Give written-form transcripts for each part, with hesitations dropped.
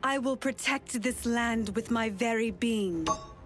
I will protect this land with my very being.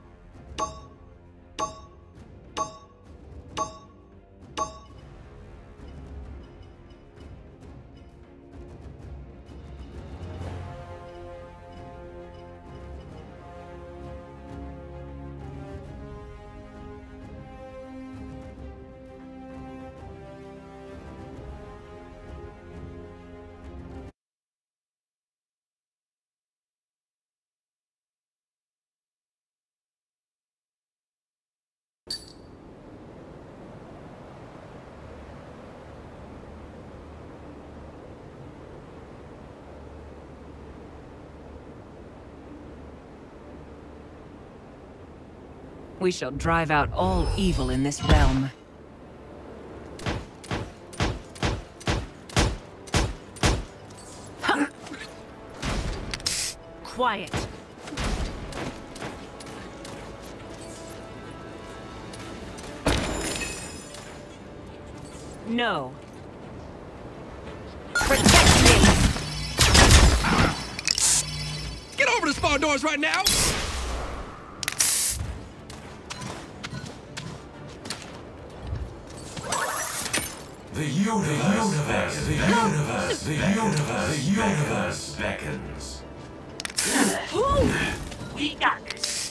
We shall drive out all evil in this realm. Quiet. No. Protect me! Get over the spawn doors right now! The universe beckons. We got this.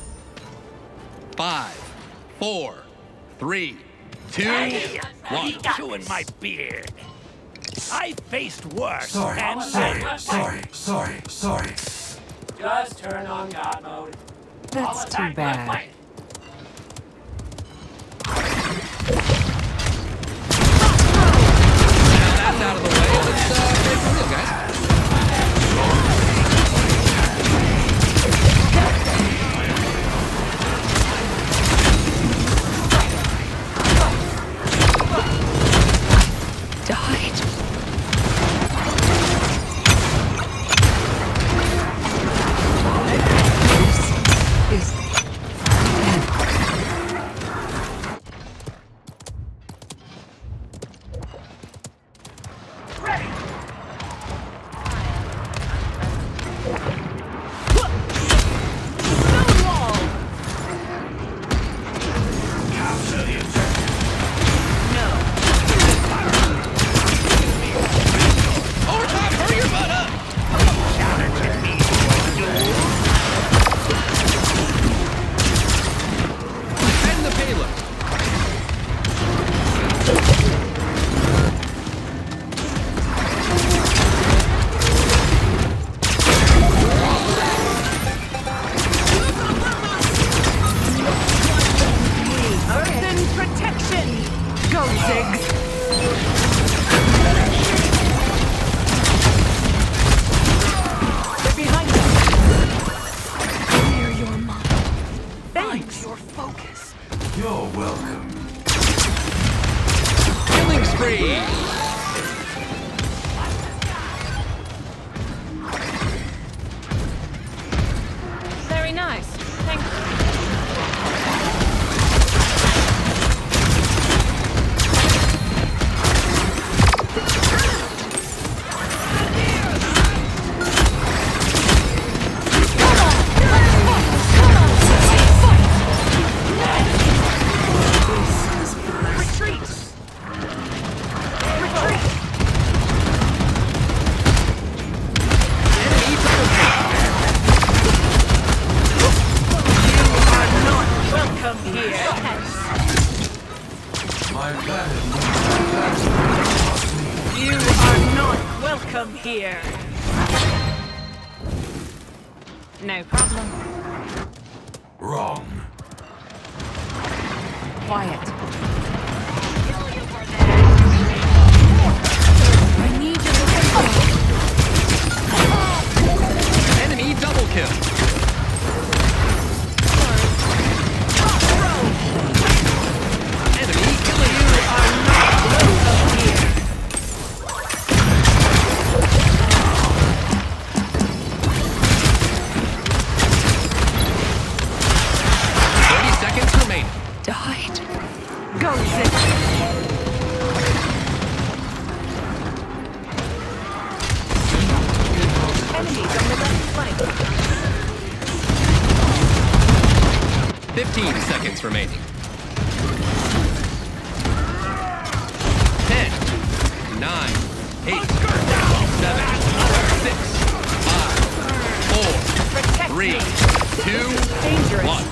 5, 4, 3, 2, 1. Chewing my beard. I faced worse. Sorry. Just turn on God mode. That's too bad. That's out of the way. Let's play for real, guys. You're welcome. Killing spree! Very nice. Thank you. You are not welcome here. No problem. Wrong. Quiet. I need your Enemy double kill. Enemy killing. You are not welcome here. Died. Go, Zig. Enemies on the left. flank. 15 seconds remaining. 10, 9, 8, 7, 6, 5, 4, 3, 2, Dangerous. 1.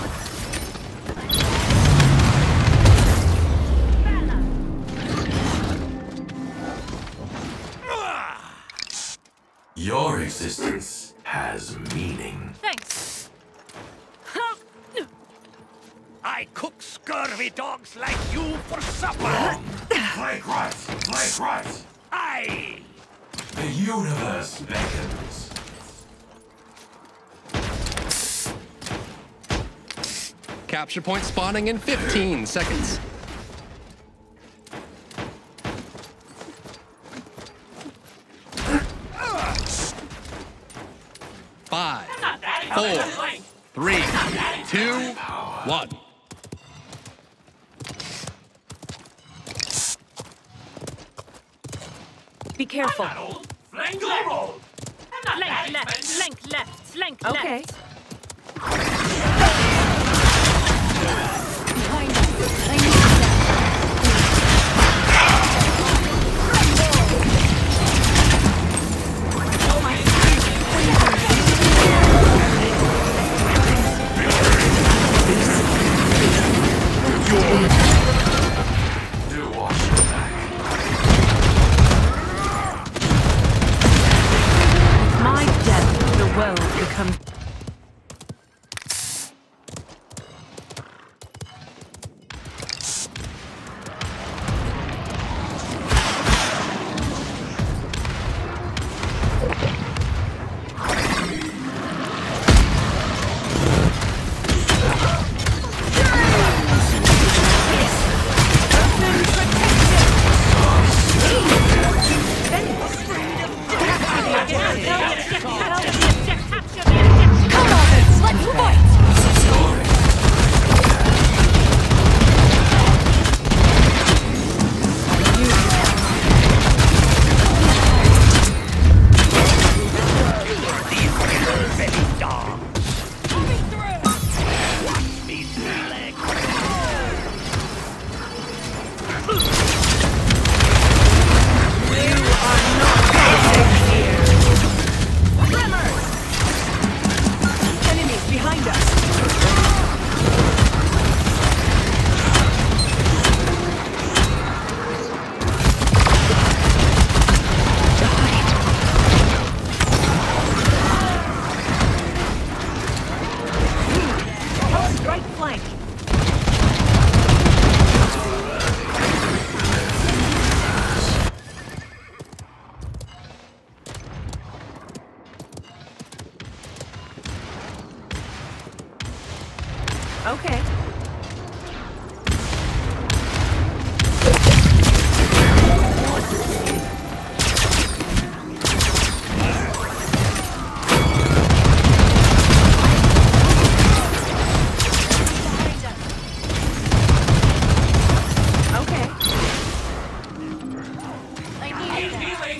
Your existence has meaning. Thanks. I cook scurvy dogs like you for supper. Wrong. Flank right. Flank right. Aye. The universe beckons. Capture point spawning in 15 seconds. 5, 4, 3, 2, 1. Be careful. Flank roll. Flank left, flank left, flank left. Okay. Behind us. I need that. Do watch your back. My death, the world becomes. Let's fight! Belly dogs. Watch me flank. Enemies behind us. Right flank. Okay. Okay. I need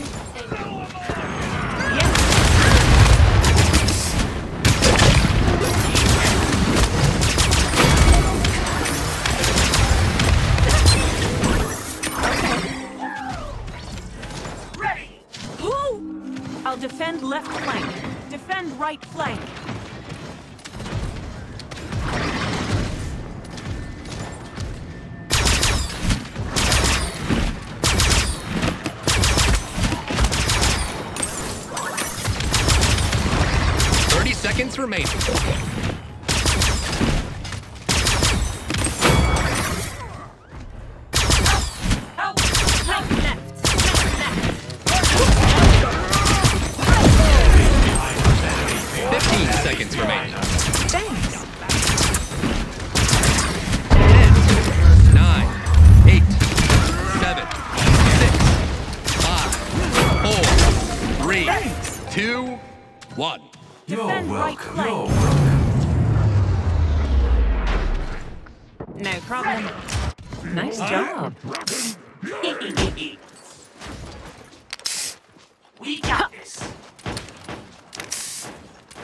that. Yes. I'll defend left flank. Defend right flank. Seconds remaining. Flank left, flank left. 15 seconds remaining. Thanks. 10, 9, 8, 7, 6, 5, 4, 3, 2, 1. You're Defend right welcome. flank. You're welcome. No problem. Nice job. We got this.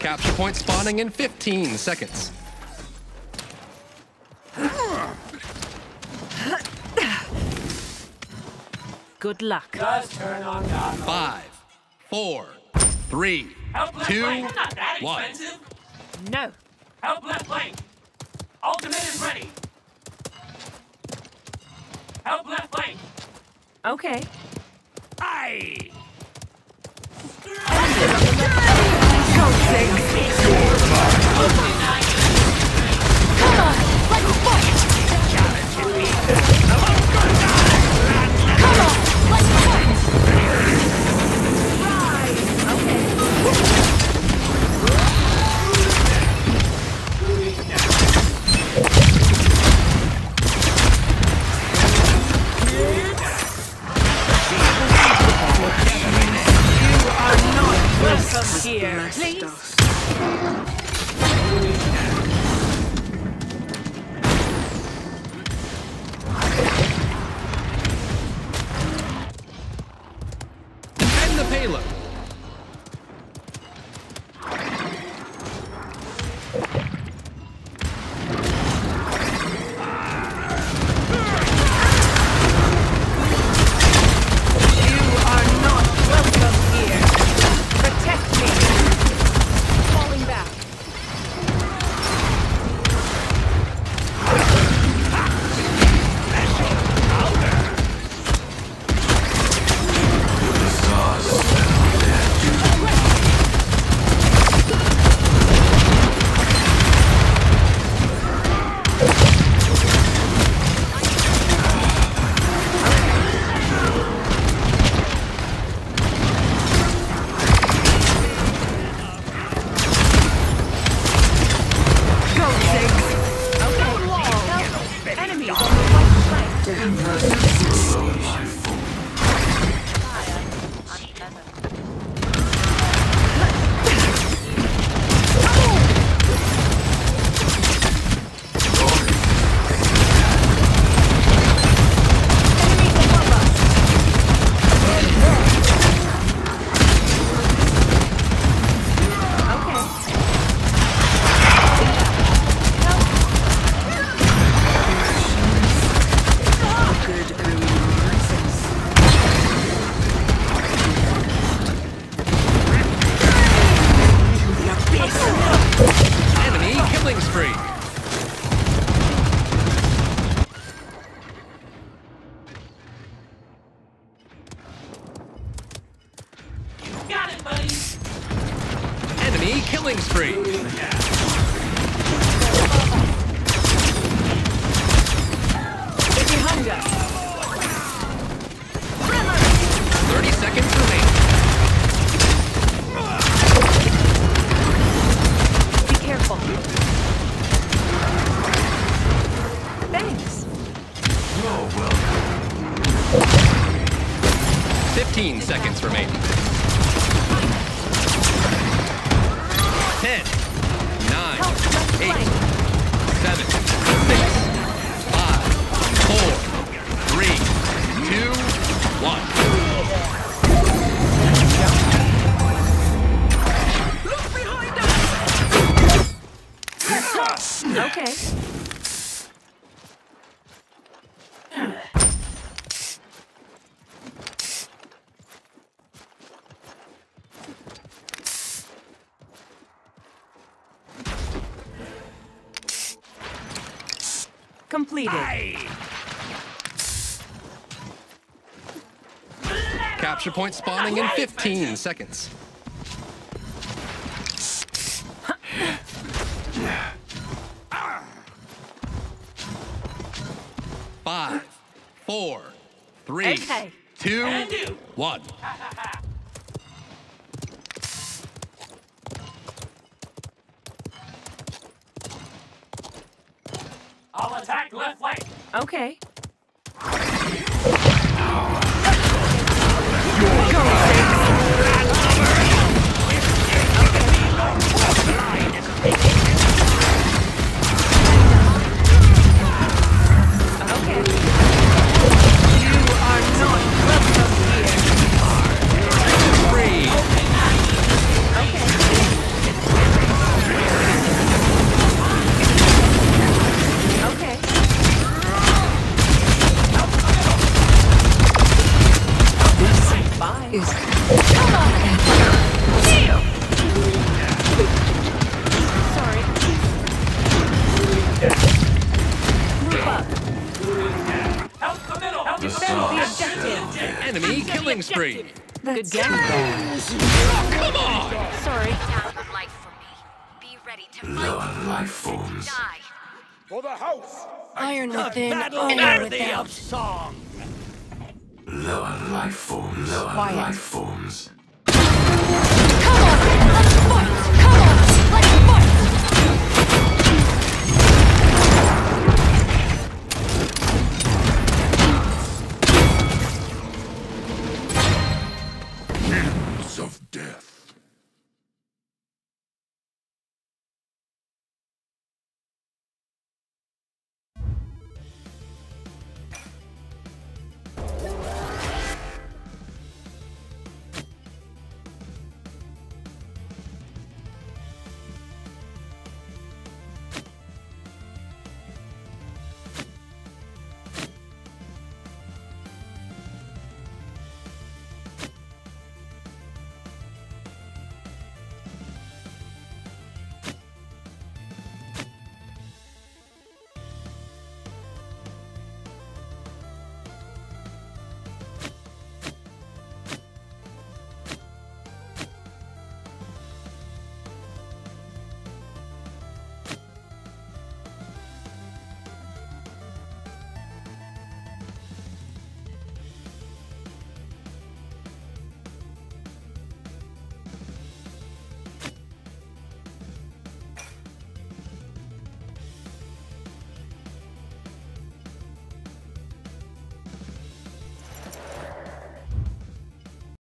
Capture point spawning in 15 seconds. Good luck. Just turn on God. 5, 4, 3, Help left 2, flank. Not that 1. expensive. No. Help left flank. Ultimate is ready. Help left flank. Okay. Aye! Come on, let's fight! Come on, let's fight! Welcome here. Please. Defend the payload. You are not welcome here. Protect me. Falling back. Enemies on the right flank. Enemies above us. Okay. Enemy killing spree. Got it, buddy. Enemy killing spree. They're behind us. 30 seconds remaining. Be careful. Thanks. 15 seconds remaining. 10, 9, 8, 7, 6, 5, 4, 3, 2, 1. Okay. Completed. Capture point spawning in 15 seconds. Five, 4, 3, Okay. 2, And you. 1. I'll attack left flank. Okay. Okay. You are not welcome here. Free. Okay. spree. Good gang. Come on! Sorry. Down the life for me. Be ready to fight. Life forms. Die. For the house! Iron A within, battle iron worthy without. of song! Lower life forms. Quiet. Life forms.